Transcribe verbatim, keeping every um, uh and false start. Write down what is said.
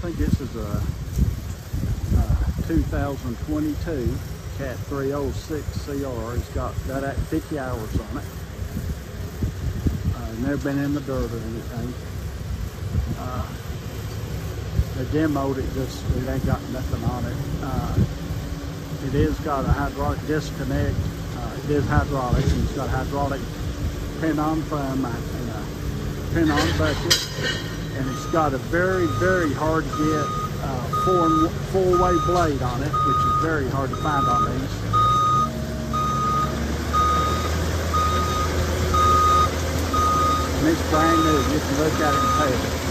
think this is a, a two thousand twenty-two Cat three oh six C R. It's got got at fifty hours on it. Uh, never been in the dirt or anything. Uh, they demoed it, just it ain't got nothing on it. Uh, it is got a hydraulic disconnect. Uh, it is hydraulic, and it's got a hydraulic pin-on frame and a pin-on bucket, and it's got a very, very hard to get uh, four four-way blade on it, which is very hard to find on these. And it's brand new. You can look at it and tell.